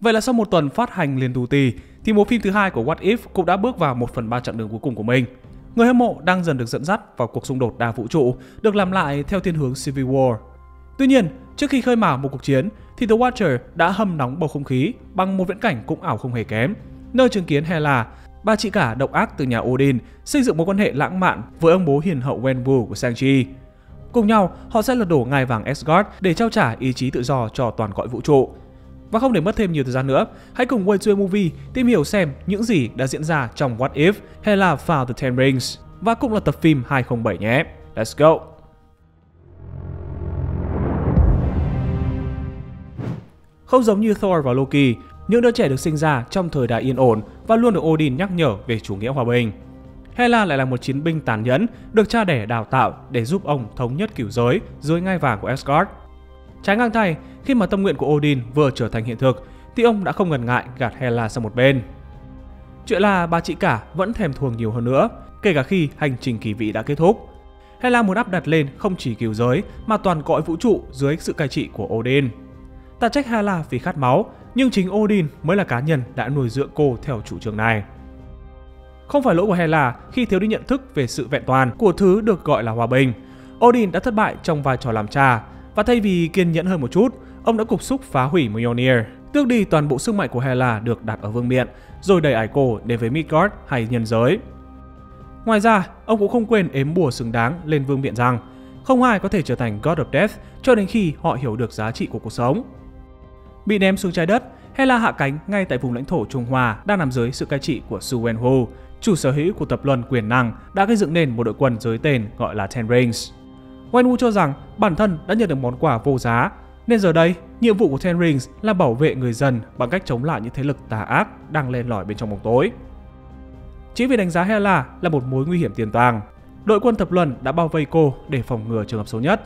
Vậy là sau một tuần phát hành liền tù tì, thì mùa phim thứ hai của What If cũng đã bước vào 1/3 chặng đường cuối cùng của mình. Người hâm mộ đang dần được dẫn dắt vào cuộc xung đột đa vũ trụ, được làm lại theo thiên hướng Civil War. Tuy nhiên, trước khi khơi mào một cuộc chiến, thì The Watcher đã hâm nóng bầu không khí bằng một viễn cảnh cũng ảo không hề kém, nơi chứng kiến Hela, bà chị cả độc ác từ nhà Odin, xây dựng mối quan hệ lãng mạn với ông bố hiền hậu Wenwu của Shang-Chi. Cùng nhau, họ sẽ lật đổ ngai vàng Asgard để trao trả ý chí tự do cho toàn cõi vũ trụ. Và không để mất thêm nhiều thời gian nữa, hãy cùng Way to a Movie tìm hiểu xem những gì đã diễn ra trong What If Hela Found the Ten Rings, và cũng là tập phim 2007 nhé. Let's go! Không giống như Thor và Loki, những đứa trẻ được sinh ra trong thời đại yên ổn và luôn được Odin nhắc nhở về chủ nghĩa hòa bình. Hela lại là một chiến binh tàn nhẫn, được cha đẻ đào tạo để giúp ông thống nhất cửu giới dưới ngai vàng của Asgard. Trái ngang thay, khi mà tâm nguyện của Odin vừa trở thành hiện thực, thì ông đã không ngần ngại gạt Hela sang một bên. Chuyện là bà chị cả vẫn thèm thuồng nhiều hơn nữa, kể cả khi hành trình kỳ vị đã kết thúc. Hela muốn áp đặt lên không chỉ cửu giới mà toàn cõi vũ trụ dưới sự cai trị của Odin. Ta trách Hela vì khát máu, nhưng chính Odin mới là cá nhân đã nuôi dưỡng cô theo chủ trương này. Không phải lỗi của Hela khi thiếu đi nhận thức về sự vẹn toàn của thứ được gọi là hòa bình. Odin đã thất bại trong vai trò làm cha, và thay vì kiên nhẫn hơn một chút, ông đã cục xúc phá hủy Mjolnir, tước đi toàn bộ sức mạnh của Hela được đặt ở vương miện, rồi đẩy ải cô đến với Midgard hay nhân giới. Ngoài ra, ông cũng không quên ếm bùa xứng đáng lên vương miện rằng không ai có thể trở thành God of Death cho đến khi họ hiểu được giá trị của cuộc sống. Bị ném xuống trái đất, Hela hạ cánh ngay tại vùng lãnh thổ Trung Hoa đang nằm dưới sự cai trị của Su Wenwu, chủ sở hữu của tập luân quyền năng đã gây dựng nên một đội quân dưới tên gọi là Ten Rings. Wenwu cho rằng bản thân đã nhận được món quà vô giá, nên giờ đây nhiệm vụ của Ten Rings là bảo vệ người dân bằng cách chống lại những thế lực tà ác đang len lỏi bên trong bóng tối. Chỉ vì đánh giá Hela là một mối nguy hiểm tiềm tàng, đội quân thập luân đã bao vây cô để phòng ngừa trường hợp xấu nhất.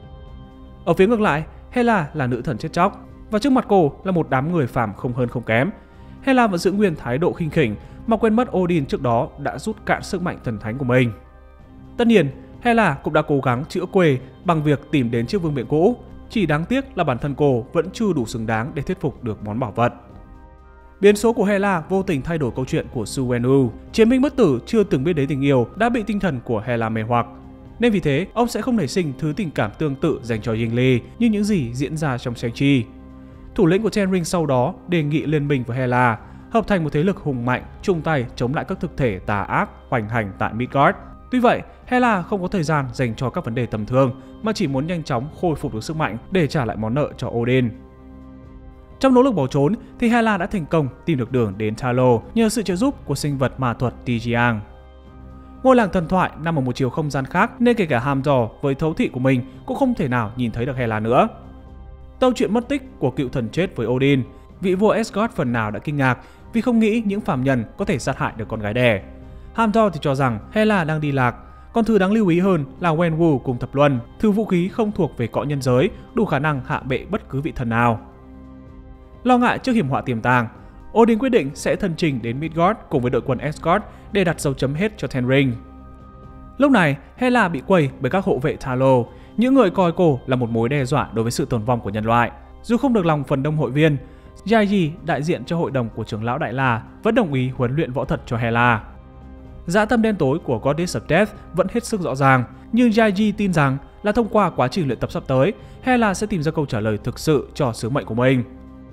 Ở phía ngược lại, Hela là nữ thần chết chóc, và trước mặt cô là một đám người phàm không hơn không kém. Hela vẫn giữ nguyên thái độ khinh khỉnh mà quên mất Odin trước đó đã rút cạn sức mạnh thần thánh của mình. Tất nhiên, Hela cũng đã cố gắng chữa quê bằng việc tìm đến chiếc vương miện cũ, chỉ đáng tiếc là bản thân cô vẫn chưa đủ xứng đáng để thuyết phục được món bảo vật. Biến số của Hela vô tình thay đổi câu chuyện của Su Wenwu, chiến binh bất tử chưa từng biết đến tình yêu đã bị tinh thần của Hela mê hoặc. Nên vì thế, ông sẽ không nảy sinh thứ tình cảm tương tự dành cho Yingli như những gì diễn ra trong Shang-Chi. Thủ lĩnh của Ten Rings sau đó đề nghị liên minh với Hela, hợp thành một thế lực hùng mạnh, chung tay chống lại các thực thể tà ác hoành hành tại Midgard. Tuy vậy, Hela không có thời gian dành cho các vấn đề tầm thường mà chỉ muốn nhanh chóng khôi phục được sức mạnh để trả lại món nợ cho Odin. Trong nỗ lực bỏ trốn thì Hela đã thành công tìm được đường đến Talo nhờ sự trợ giúp của sinh vật ma thuật Tijiang. Ngôi làng thần thoại nằm ở một chiều không gian khác nên kể cả Hamdor với thấu thị của mình cũng không thể nào nhìn thấy được Hela nữa. Câu chuyện mất tích của cựu thần chết với Odin, vị vua Asgard phần nào đã kinh ngạc vì không nghĩ những phàm nhân có thể sát hại được con gái đẻ. Hamdor thì cho rằng Hela đang đi lạc, còn thứ đáng lưu ý hơn là Wenwu cùng thập luân, thứ vũ khí không thuộc về cõi nhân giới, đủ khả năng hạ bệ bất cứ vị thần nào. Lo ngại trước hiểm họa tiềm tàng, Odin quyết định sẽ thân trình đến Midgard cùng với đội quân Asgard để đặt dấu chấm hết cho Ten Rings. Lúc này, Hela bị quầy bởi các hộ vệ Talo, những người coi cô là một mối đe dọa đối với sự tồn vong của nhân loại. Dù không được lòng phần đông hội viên, Yaji, đại diện cho hội đồng của trưởng lão Đại La, vẫn đồng ý huấn luyện võ thuật cho Hela. Dã tâm đen tối của Goddess of Death vẫn hết sức rõ ràng, nhưng Yaji tin rằng là thông qua quá trình luyện tập sắp tới, Hela sẽ tìm ra câu trả lời thực sự cho sứ mệnh của mình.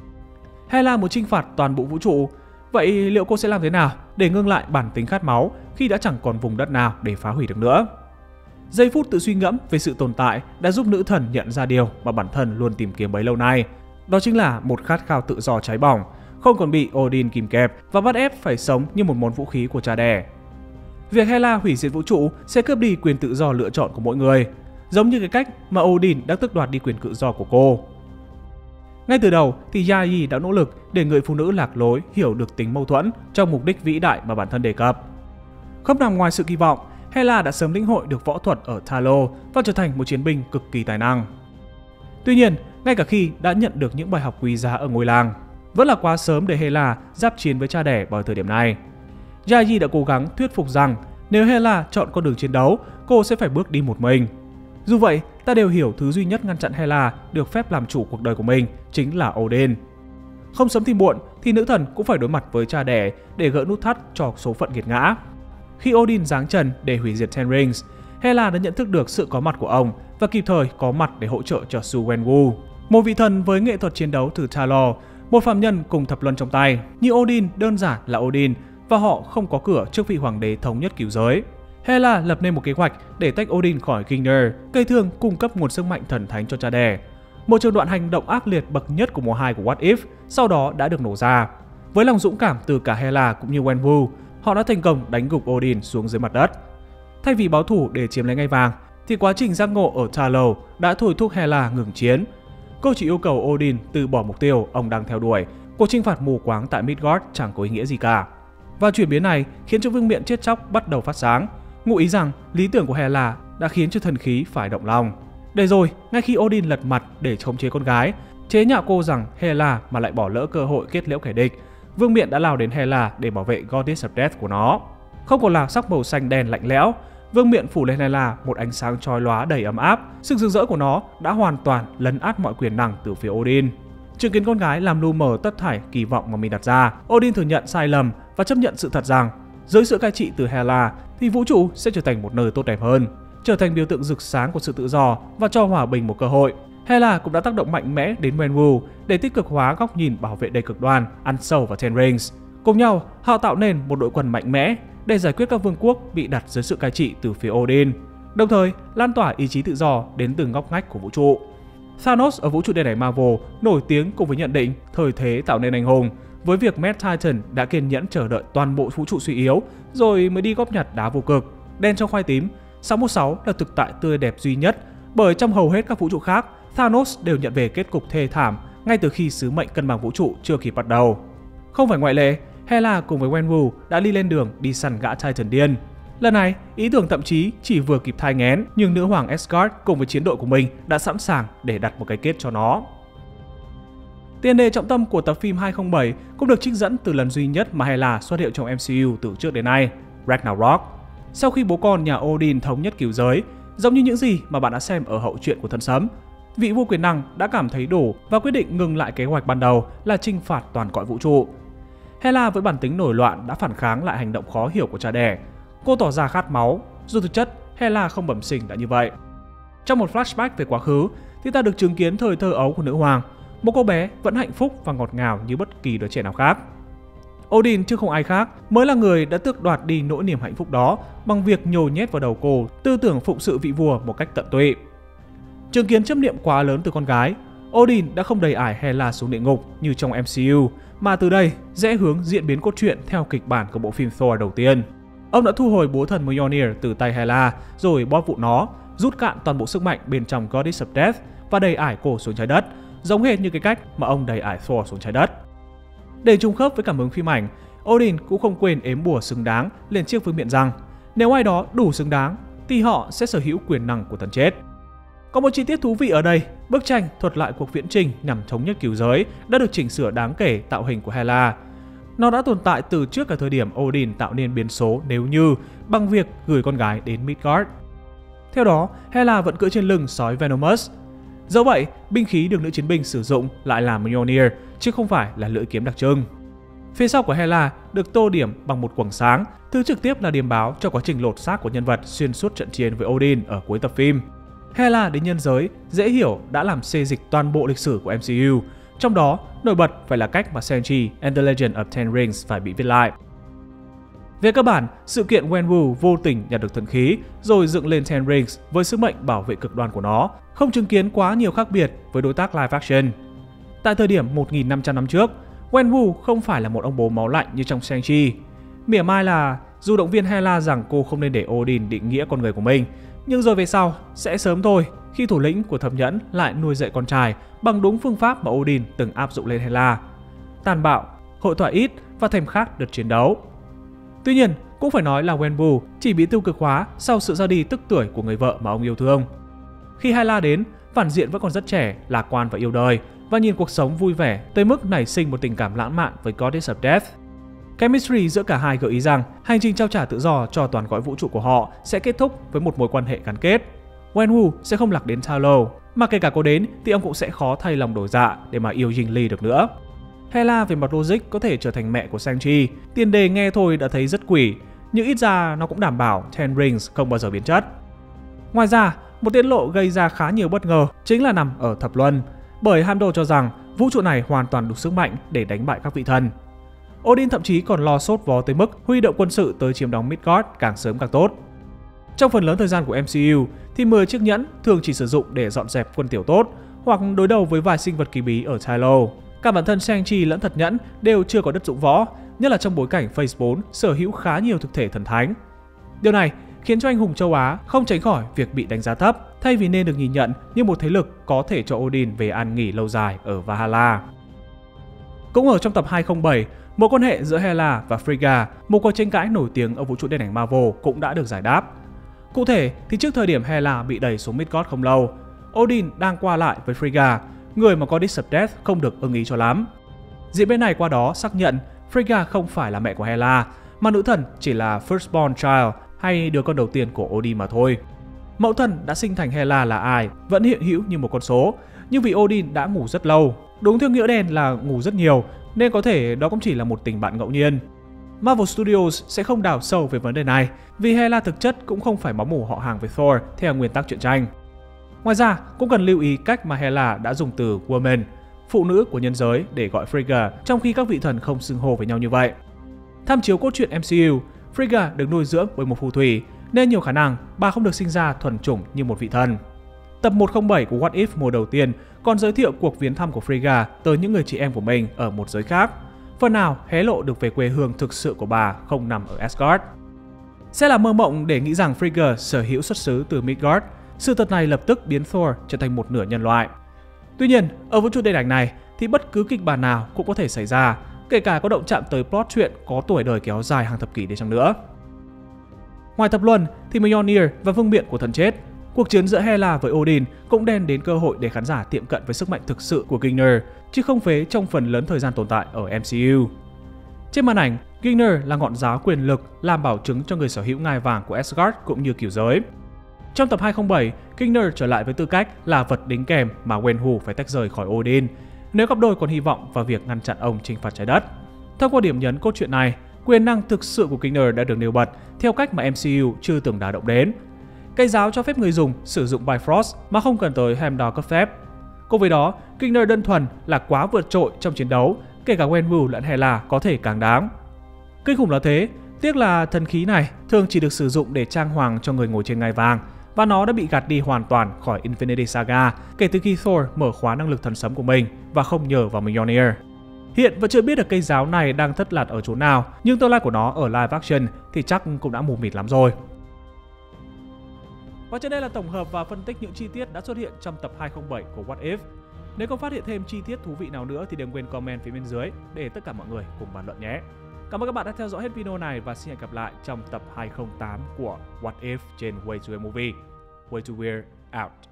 Hela muốn chinh phạt toàn bộ vũ trụ, vậy liệu cô sẽ làm thế nào để ngưng lại bản tính khát máu khi đã chẳng còn vùng đất nào để phá hủy được nữa? Giây phút tự suy ngẫm về sự tồn tại đã giúp nữ thần nhận ra điều mà bản thân luôn tìm kiếm bấy lâu nay. Đó chính là một khát khao tự do cháy bỏng, không còn bị Odin kìm kẹp và bắt ép phải sống như một món vũ khí của cha đẻ. Việc Hela hủy diệt vũ trụ sẽ cướp đi quyền tự do lựa chọn của mỗi người, giống như cái cách mà Odin đã tước đoạt đi quyền tự do của cô. Ngay từ đầu thì Yaji đã nỗ lực để người phụ nữ lạc lối hiểu được tính mâu thuẫn trong mục đích vĩ đại mà bản thân đề cập. Không nằm ngoài sự kỳ vọng, Hela đã sớm lĩnh hội được võ thuật ở Talo và trở thành một chiến binh cực kỳ tài năng. Tuy nhiên, ngay cả khi đã nhận được những bài học quý giá ở ngôi làng, vẫn là quá sớm để Hela giáp chiến với cha đẻ vào thời điểm này. Yaji đã cố gắng thuyết phục rằng nếu Hela chọn con đường chiến đấu, cô sẽ phải bước đi một mình. Dù vậy, ta đều hiểu thứ duy nhất ngăn chặn Hela được phép làm chủ cuộc đời của mình chính là Odin. Không sớm thì muộn thì nữ thần cũng phải đối mặt với cha đẻ để gỡ nút thắt cho số phận nghiệt ngã. Khi Odin giáng trần để hủy diệt Ten Rings, Hela đã nhận thức được sự có mặt của ông và kịp thời có mặt để hỗ trợ cho Su Wenwu, một vị thần với nghệ thuật chiến đấu từ Talos, một phàm nhân cùng thập luân trong tay. Như Odin đơn giản là Odin và họ không có cửa trước vị hoàng đế thống nhất cửu giới. Hela lập nên một kế hoạch để tách Odin khỏi Gungnir, cây thương cung cấp nguồn sức mạnh thần thánh cho cha đẻ. Một trường đoạn hành động ác liệt bậc nhất của mùa 2 của What If sau đó đã được nổ ra. Với lòng dũng cảm từ cả Hela cũng như Wenwu, họ đã thành công đánh gục Odin xuống dưới mặt đất. Thay vì báo thủ để chiếm lấy ngai vàng, thì quá trình giác ngộ ở Talos đã thôi thúc Hela ngừng chiến. Cô chỉ yêu cầu Odin từ bỏ mục tiêu ông đang theo đuổi. Cuộc chinh phạt mù quáng tại Midgard chẳng có ý nghĩa gì cả. Và chuyển biến này khiến cho vương miện chết chóc bắt đầu phát sáng, ngụ ý rằng lý tưởng của Hela đã khiến cho thần khí phải động lòng. Để rồi, ngay khi Odin lật mặt để khống chế con gái, chế nhạo cô rằng Hela mà lại bỏ lỡ cơ hội kết liễu kẻ địch, vương miện đã lao đến Hela để bảo vệ Goddess of Death của nó. Không còn là sắc màu xanh đen lạnh lẽo, vương miện phủ lên Hela một ánh sáng chói lóa đầy ấm áp. Sự rực rỡ của nó đã hoàn toàn lấn át mọi quyền năng từ phía Odin. Chứng kiến con gái làm lu mờ tất thảy kỳ vọng mà mình đặt ra, Odin thừa nhận sai lầm và chấp nhận sự thật rằng dưới sự cai trị từ Hela thì vũ trụ sẽ trở thành một nơi tốt đẹp hơn, trở thành biểu tượng rực sáng của sự tự do và cho hòa bình một cơ hội. Hela cũng đã tác động mạnh mẽ đến Wenwu để tích cực hóa góc nhìn bảo vệ đầy cực đoan, ăn sâu vào Ten Rings. Cùng nhau, họ tạo nên một đội quân mạnh mẽ để giải quyết các vương quốc bị đặt dưới sự cai trị từ phía Odin, đồng thời lan tỏa ý chí tự do đến từng ngóc ngách của vũ trụ. Thanos ở vũ trụ điện ảnh Marvel nổi tiếng cùng với nhận định thời thế tạo nên anh hùng, với việc Mad Titan đã kiên nhẫn chờ đợi toàn bộ vũ trụ suy yếu rồi mới đi góp nhặt đá vô cực. Đen trong khoai tím, 616 là thực tại tươi đẹp duy nhất, bởi trong hầu hết các vũ trụ khác, Thanos đều nhận về kết cục thê thảm ngay từ khi sứ mệnh cân bằng vũ trụ chưa kịp bắt đầu. Không phải ngoại lệ, Hela cùng với Wenwu đã đi lên đường đi săn gã Titan điên. Lần này, ý tưởng thậm chí chỉ vừa kịp thai nghén, nhưng nữ hoàng Asgard cùng với chiến đội của mình đã sẵn sàng để đặt một cái kết cho nó. Tiền đề trọng tâm của tập phim 2007 cũng được trích dẫn từ lần duy nhất mà Hela xuất hiện trong MCU từ trước đến nay, Ragnarok. Sau khi bố con nhà Odin thống nhất cửu giới, giống như những gì mà bạn đã xem ở hậu truyện của Thân Sấm, vị vua quyền năng đã cảm thấy đủ và quyết định ngừng lại kế hoạch ban đầu là chinh phạt toàn cõi vũ trụ. Hela với bản tính nổi loạn đã phản kháng lại hành động khó hiểu của cha đẻ. Cô tỏ ra khát máu, dù thực chất Hela không bẩm sinh đã như vậy. Trong một flashback về quá khứ thì ta được chứng kiến thời thơ ấu của nữ hoàng, một cô bé vẫn hạnh phúc và ngọt ngào như bất kỳ đứa trẻ nào khác. Odin chứ không ai khác mới là người đã tước đoạt đi nỗi niềm hạnh phúc đó bằng việc nhồi nhét vào đầu cô tư tưởng phụng sự vị vua một cách tận tụy. Chứng kiến chấp niệm quá lớn từ con gái, Odin đã không đẩy ải Hela xuống địa ngục như trong MCU, mà từ đây rẽ hướng diễn biến cốt truyện theo kịch bản của bộ phim Thor đầu tiên. Ông đã thu hồi búa thần Mjolnir từ tay Hela rồi bóp vụn nó, rút cạn toàn bộ sức mạnh bên trong Goddess of Death và đẩy ải cô xuống trái đất, giống hệt như cái cách mà ông đẩy ải Thor xuống trái đất. Để trùng khớp với cảm hứng phim ảnh, Odin cũng không quên ếm bùa xứng đáng lên chiếc vương miện rằng nếu ai đó đủ xứng đáng thì họ sẽ sở hữu quyền năng của thần chết. Có một chi tiết thú vị ở đây, bức tranh thuật lại cuộc viễn trình nhằm thống nhất cửu giới đã được chỉnh sửa đáng kể tạo hình của Hela. Nó đã tồn tại từ trước cả thời điểm Odin tạo nên biến số nếu như bằng việc gửi con gái đến Midgard. Theo đó, Hela vẫn cưỡi trên lưng sói Venomous. Dẫu vậy, binh khí được nữ chiến binh sử dụng lại là Mjolnir chứ không phải là lưỡi kiếm đặc trưng. Phía sau của Hela được tô điểm bằng một quầng sáng, thứ trực tiếp là điểm báo cho quá trình lột xác của nhân vật xuyên suốt trận chiến với Odin ở cuối tập phim. Hela đến nhân giới dễ hiểu đã làm xê dịch toàn bộ lịch sử của MCU, trong đó nổi bật phải là cách mà Shang-Chi and the Legend of Ten Rings phải bị viết lại. Về cơ bản, sự kiện Wenwu vô tình nhặt được thần khí rồi dựng lên Ten Rings với sứ mệnh bảo vệ cực đoan của nó, không chứng kiến quá nhiều khác biệt với đối tác live action. Tại thời điểm 1.500 năm trước, Wenwu không phải là một ông bố máu lạnh như trong Shang-Chi. Mỉa mai là dù động viên Hela rằng cô không nên để Odin định nghĩa con người của mình, nhưng rồi về sau sẽ sớm thôi khi thủ lĩnh của thập nhẫn lại nuôi dạy con trai bằng đúng phương pháp mà Odin từng áp dụng lên Hela: tàn bạo, hội thoại ít và thèm khát đợt chiến đấu. Tuy nhiên, cũng phải nói là Wenwu chỉ bị tiêu cực hóa sau sự ra đi tức tuổi của người vợ mà ông yêu thương. Khi Hela đến, phản diện vẫn còn rất trẻ, lạc quan và yêu đời, và nhìn cuộc sống vui vẻ tới mức nảy sinh một tình cảm lãng mạn với Goddess of Death. Chemistry giữa cả hai gợi ý rằng hành trình trao trả tự do cho toàn cõi vũ trụ của họ sẽ kết thúc với một mối quan hệ gắn kết. Wenwu sẽ không lạc đến Talos, mà kể cả cô đến thì ông cũng sẽ khó thay lòng đổi dạ để mà yêu Jing Lee được nữa. Hela về mặt logic có thể trở thành mẹ của Shang-Chi, tiền đề nghe thôi đã thấy rất quỷ, nhưng ít ra nó cũng đảm bảo Ten Rings không bao giờ biến chất. Ngoài ra, một tiết lộ gây ra khá nhiều bất ngờ chính là nằm ở thập luân, bởi Heimdall cho rằng vũ trụ này hoàn toàn đủ sức mạnh để đánh bại các vị thần. Odin thậm chí còn lo sốt vó tới mức huy động quân sự tới chiếm đóng Midgard càng sớm càng tốt. Trong phần lớn thời gian của MCU thì 10 chiếc nhẫn thường chỉ sử dụng để dọn dẹp quân tiểu tốt hoặc đối đầu với vài sinh vật kỳ bí ở Tylo. Cả bản thân Shang-Chi lẫn thật nhẫn đều chưa có đất dụng võ, nhất là trong bối cảnh Phase 4 sở hữu khá nhiều thực thể thần thánh. Điều này khiến cho anh hùng châu Á không tránh khỏi việc bị đánh giá thấp, thay vì nên được nhìn nhận như một thế lực có thể cho Odin về an nghỉ lâu dài ở Valhalla. Cũng ở trong tập 207, mối quan hệ giữa Hela và Frigga, một cuộc tranh cãi nổi tiếng ở vũ trụ điện ảnh Marvel, cũng đã được giải đáp. Cụ thể thì trước thời điểm Hela bị đẩy xuống Midgard không lâu, Odin đang qua lại với Frigga, người mà Goddess of Death không được ưng ý cho lắm. Diễn biến này qua đó xác nhận Frigga không phải là mẹ của Hela, mà nữ thần chỉ là firstborn child, hay đứa con đầu tiên của Odin mà thôi. Mẫu thần đã sinh thành Hela là ai vẫn hiện hữu như một con số, nhưng vì Odin đã ngủ rất lâu, đúng theo nghĩa đen là ngủ rất nhiều, nên có thể đó cũng chỉ là một tình bạn ngẫu nhiên. Marvel Studios sẽ không đào sâu về vấn đề này, vì Hela thực chất cũng không phải máu mủ họ hàng với Thor theo nguyên tắc truyện tranh. Ngoài ra, cũng cần lưu ý cách mà Hela đã dùng từ woman, phụ nữ của nhân giới, để gọi Frigga, trong khi các vị thần không xưng hô với nhau như vậy. Tham chiếu cốt truyện MCU, Frigga được nuôi dưỡng bởi một phù thủy, nên nhiều khả năng bà không được sinh ra thuần chủng như một vị thần. Tập 107 của What If mùa đầu tiên còn giới thiệu cuộc viếng thăm của Frigga tới những người chị em của mình ở một giới khác, phần nào hé lộ được về quê hương thực sự của bà không nằm ở Asgard. Sẽ là mơ mộng để nghĩ rằng Frigga sở hữu xuất xứ từ Midgard. Sự thật này lập tức biến Thor trở thành một nửa nhân loại. Tuy nhiên, ở vũ trụ điện ảnh này thì bất cứ kịch bản nào cũng có thể xảy ra, kể cả có động chạm tới plot truyện có tuổi đời kéo dài hàng thập kỷ đi chăng nữa. Ngoài thập luân thì Mjolnir và vương miện của thần chết, cuộc chiến giữa Hela với Odin cũng đem đến cơ hội để khán giả tiệm cận với sức mạnh thực sự của Gungnir, chứ không phế trong phần lớn thời gian tồn tại ở MCU. Trên màn ảnh, Gungnir là ngọn giáo quyền lực làm bảo chứng cho người sở hữu ngai vàng của Asgard cũng như cửu giới. Trong tập 207, Gungnir trở lại với tư cách là vật đính kèm mà Wenwu phải tách rời khỏi Odin, nếu cặp đôi còn hy vọng vào việc ngăn chặn ông chinh phạt trái đất. Thông qua điểm nhấn cốt truyện này, quyền năng thực sự của Gungnir đã được nêu bật theo cách mà MCU chưa từng đả động đến. Cây giáo cho phép người dùng sử dụng Bifrost mà không cần tới Heimdall cấp phép. Cùng với đó, Gungnir đơn thuần là quá vượt trội trong chiến đấu, kể cả Wenwu lẫn Hela có thể càng đáng. Kinh khủng là thế, tiếc là thần khí này thường chỉ được sử dụng để trang hoàng cho người ngồi trên ngai vàng, và nó đã bị gạt đi hoàn toàn khỏi Infinity Saga kể từ khi Thor mở khóa năng lực thần sấm của mình và không nhờ vào Mjolnir. Hiện vẫn chưa biết được cây giáo này đang thất lạc ở chỗ nào, nhưng tương lai của nó ở live action thì chắc cũng đã mù mịt lắm rồi. Và trên đây là tổng hợp và phân tích những chi tiết đã xuất hiện trong tập 207 của What If. Nếu còn phát hiện thêm chi tiết thú vị nào nữa thì đừng quên comment phía bên dưới để tất cả mọi người cùng bàn luận nhé. Cảm ơn các bạn đã theo dõi hết video này và xin hẹn gặp lại trong tập 208 của What If trên Way to a Movie. Way to Weird out.